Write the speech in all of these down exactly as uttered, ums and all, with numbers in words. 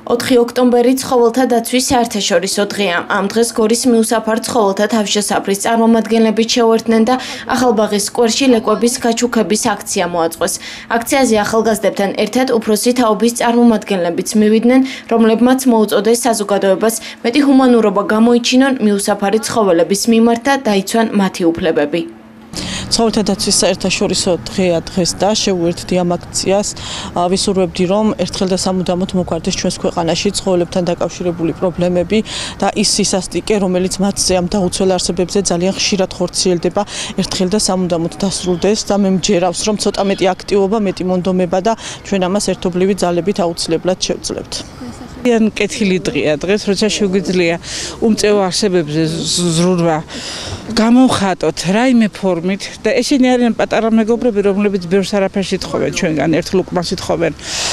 ოთხი ოქტომბერი ცხოველთა დაცვის საერთაშორისო დღეა. Ამ დღეს გორის მიუსაფარ ცხოველთა თავშესაფრის წარმომადგენლებით შეუერთდნენ და ახალბაღის სკვერში ლეკვების გაჩუქების აქცია მოაწყვეს. აქციაზე ახალგაზრდებთან ერთად უფროსი თაობის წარმომადგენლებიც მივიდნენ, რომლებმაც მოუწოდეს საზოგადოებას მეტი ჰუმანურობა გამოიჩინონ მიუსაფარი ცხოველების მიმართ და დაიცვან მათი უფლებები. ცხოველთა დაცვის საერთაშორისო დღეა დღეს და შევუერთდი ამ აქციას. ვისურვებდი, რომ ერთხელ და სამუდამოდ მოგვარდეს ჩვენს ქვეყანაში ცხოველებთან დაკავშირებული პრობლემები და ის სისასტიკე, რომელიც მათზე ამ დაუცველ არსებებზე ძალიან ხშირად ხორციელდება, ერთხელ და სამუდამოდ დასრულდეს და მე მჯერავს, რომ ცოტა მეტი აქტივობა, მეტი მონდომება და ჩვენ ამას ერთობლივი ძალებით აუცილებლად შევძლებთ. ძალიან კეთილი დღეა დღეს, როცა შეგვიძლია უმწევო არსებებზე ზრუნვა გამოვხატოთ რაიმე ფორმით და ესენი არიან პატარა მეგობრები, რომლებიც ბევრს არაფერს ითხოვენ ჩვენგან, ერთხელ უკმას ითხოვენ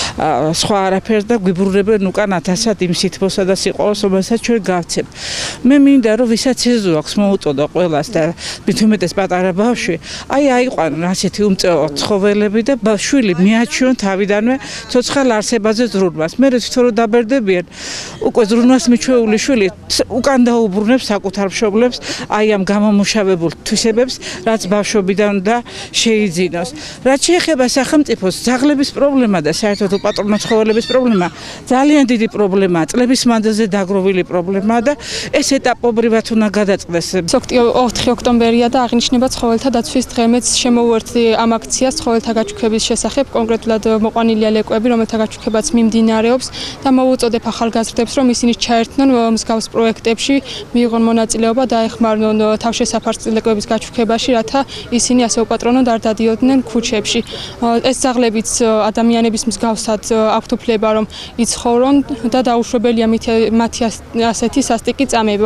სხვა არაფერს და გვიბურებენ უკან ათასად იმ სითბოსა და სიყვარულს, რომელსაც ჩვენ გავცემ. მე მინდა რომ ვისაც ეზო აქვს მოუწოდო ყველას და მით უმეტეს პატარა ბავშვი, აი აიყვანონ ასეთი უმწევო ცხოველები და შვილი მიაჩვიონ თავიდანვე ცოცხალ არსებაზე ზრუნვას. მე თვითონ რომ დაბერდებიან, უკვე ზრუნვას მიჩვეული შვილი უკან დაუბრუნებს საკუთარ მშობლებს, აი ამ გამომუშავებულ თვისებებს, რაც ბავშვობიდან და შეიძინოს. რაც შეეხება სახელმწიფოს, ძაღლების პრობლემა და საერთოდ უპატრონო ცხოველების პრობლემა ძალიან დიდი პრობლემაა, წლების მანძილზე დაგროვილი პრობლემაა და ეს ეტაპობრივად უნდა გადაწყდეს. ოთხი ოქტომბერია და აღინიშნება ცხოველთა დაცვის დღე. მეც შემოვუერთდი ამ აქციას ცხოველთა გაჩუქების შესახებ, კონკრეტულად მოყვანილია ლეკვები, რომელთა გაჩუქებაც მიმდინარეობს და მოვუწოდებ ახალგაზრდებს, რომ ისინი ჩაერთნონ მსგავს პროექტებში, მიიღონ მონაწილეობა და ეხმარნონ თავშესაფარს ლეკვების გაჩუქებაში, რათა ისინი ასე უპატრონოდ არ დადიოდნენ ქუჩებში. ეს ძაღლებიც ადამიანების მსგავსად აქვთ უფლება, რომ იცხოვრონ და დაუშვებელია მათი ასეთი სასტიკი წამება.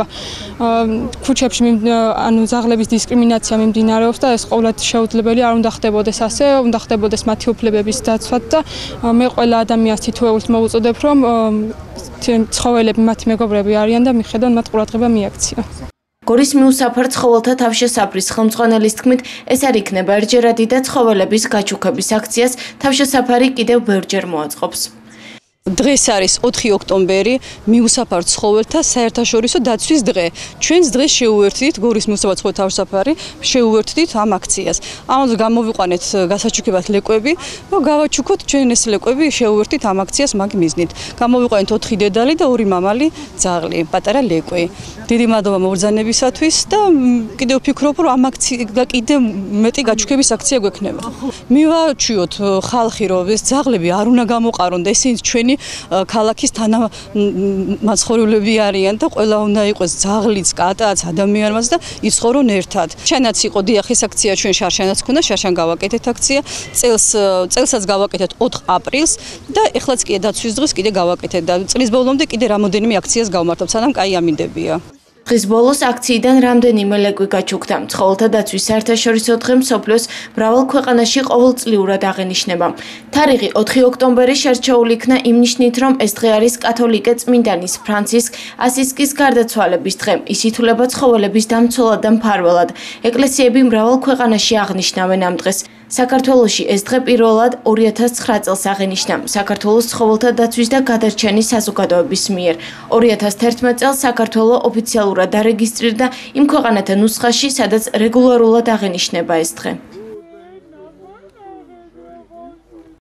ქუჩებში ანუ ძაღლების დისკრიმინაცია მიმდინარეობს და ეს ყოვლად შეუძლებელი არ უნდა ხდებოდეს ასე, უნდა ხდებოდეს მათი უფლებების დაცვა და მე ყველა ადამიანს თითოეულს მოვუწოდებ, რომ ცხოველები მათი მეგობრები არიან და მიხედონ მათ ყურადღება მიაქციონ. გორის მიუსაფარ ცხოველთა თავშესაფრის ხელმძღვანელის თქმით, ეს არ იქნება ერთჯერადი და ცხოველების გაჩუქების აქციას თავშესაფარი კიდევ ბევრჯერ მოაწყობს. დღეს არის ოთხი ოქტომბერი, მიუსაფარ ცხოველთა საერთაშორისო დაცვის დღე. ჩვენს დღეს შეუერთდით გორის მიუსაფარ ცხოველთა თავშესაფარი, შეუერთდით ამ აქციას. ამაზე გამოვიყვანეთ გასაჩუქებად ლეკვები, რომ გავაჩუქოთ ჩვენ ეს ლეკვები, შეუერთდით ამ აქციას მაგ მიზნით. გამოვიყვანეთ ოთხი დედალი და ორი მამალი ძაღლი, პატარა ლეკვი. დიდი მადლობა მობრძანებისათვის და კიდევ ვფიქრობ, რომ ამ აქცია კიდევ მეტი გაჩუქების აქცია გვექნება. მივაჩვიოთ ხალხი, რომ ეს ძაღლები არ უნდა გამოყარონ და ესენი ჩვენი ქალაქის თანამაცხოვრებლები არიან და ყველა უნდა იყოს ძაღლიც, კატაც, ადამიანმაც და იცხოვრონ ერთად. ჩვენაც იყო დიახ ეს აქცია, ჩვენ შარშანაც ქონდა, შარშან გავაკეთეთ აქცია. წელს წელსაც გავაკეთეთ ოთხ აპრილს და ეხლაც კიდე დაცვის დღეს კიდე გავაკეთეთ და წლის ბოლომდე კიდე რამოდენიმე აქციას გავმართობ, სანამ კაი ამინდებია. დღის ბოლოს აქციიდან რამდენიმე ლეკვი გაჩუქდა. ცხოველთა დაცვის საერთაშორისო დღე მსოფლიოს მრავალ ქვეყანაში ყოველწლიურად აღინიშნება. თარიღი ოთხი ოქტომბერი შერჩეული იქნა იმ ნიშნით, რომ ეს დღე არის კათოლიკე წმინდანის ფრანცისკ ასისკის გარდაცვალების დღე. ის ითვლება ცხოველების დამცველად და მფარველად. ეკლესიები მრავალ ქვეყანაში აღნიშნავენ ამ დღეს. საქართველოში ეს დღე პირველად ორი ათას ცხრა წელს აღინიშნა საქართველოს ცხოველთა დაცვის და გადარჩენის საზოგადოების მიერ. ორი ათას თერთმეტ წელს საქართველო ოფიციალურად დარეგისტრირდა იმ ქვეყანათა ნუსხაში, სადაც რეგულარულად აღინიშნება ეს დღე.